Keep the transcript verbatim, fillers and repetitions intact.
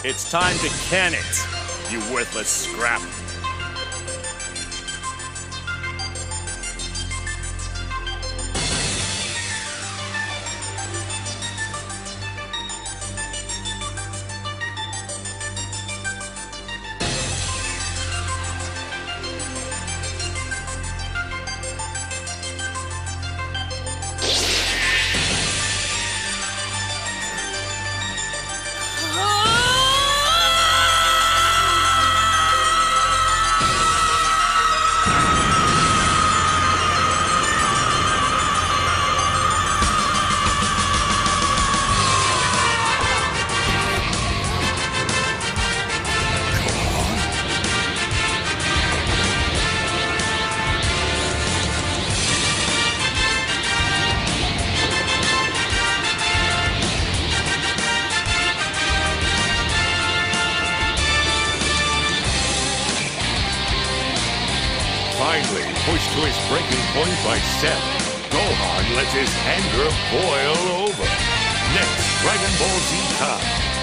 It's time to can it, you worthless scrap. Finally pushed to his breaking point by Cell, Gohan lets his anger boil over. Next, Dragon Ball Z Kai.